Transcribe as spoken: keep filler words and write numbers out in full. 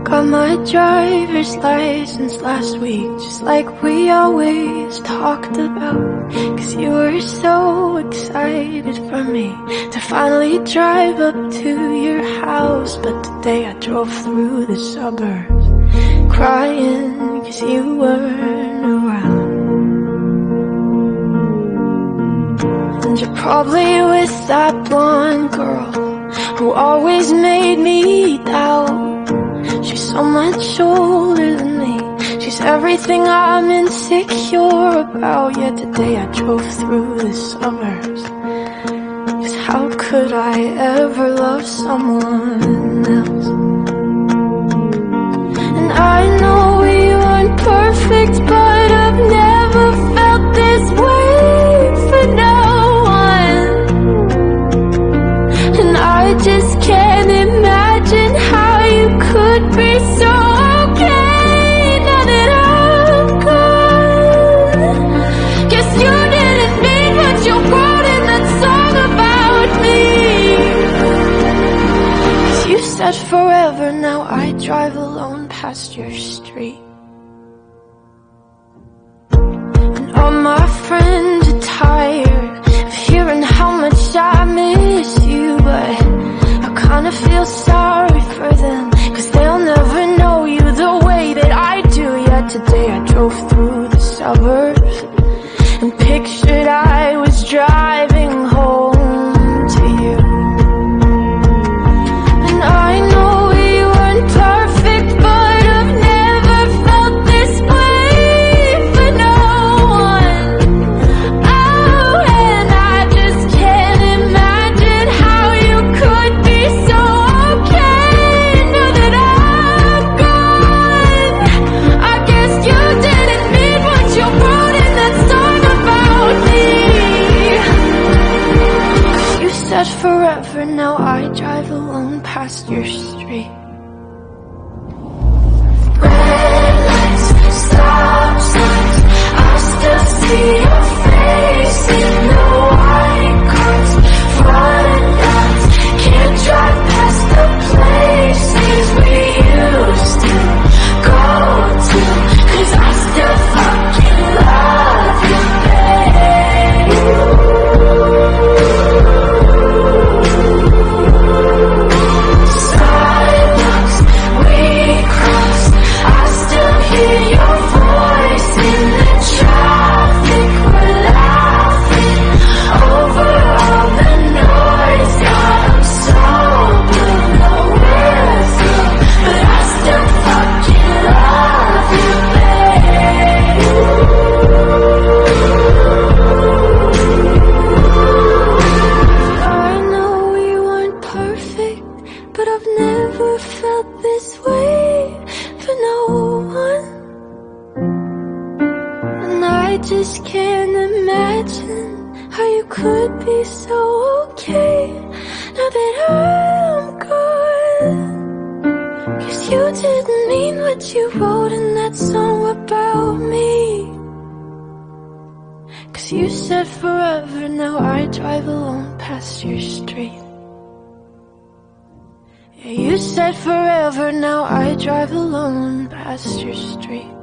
got my driver's license last week, just like we always talked about. Cause you were so excited for me to finally drive up to your house. But today I drove through the suburbs crying cause you weren't around. And you're probably with that blonde girl who always made me doubt. She's so much older than me, she's everything I'm insecure about. Yet today I drove through the suburbs, cause how could I ever love someone else? And I know we weren't perfect, but I've never felt this way for no one. And I just can't imagine how you could be so okay now that I'm gone. Guess you didn't mean what you wrote in that song about me. Cause you said forever, now I drive alone past your street. And all my friends are tired of hearing how much I miss you, but I kinda feel sorry for them, cause they'll never know you the way that I do. Yet today I drove through the suburbs and pictured I was driving home to you. And I know we weren't perfect, but I've never felt this way for no one. Oh, and I just can't imagine how you could be so okay now that I'm gone. I guess you didn't mean what you wrote in that song about me. You said forever, now I drive alone past your street. Red lights, stop signs, I still see your face in the white cars. Front lines, can't drive past the places we used to go to, cause I still fucking love you, babe. Sidewalks we cross, I still hear your voice in the traffic. We're laughing over all the noise. God, I'm so blue, no words, but I still fucking love you, babe. I know we weren't perfect, but I've never felt this way for no one. And I just can't imagine how you could be so okay now that I'm gone. Cause you didn't mean what you wrote in that song about me. Cause you said forever, now I drive alone past your street. Yeah, you said forever, now I drive alone past your street.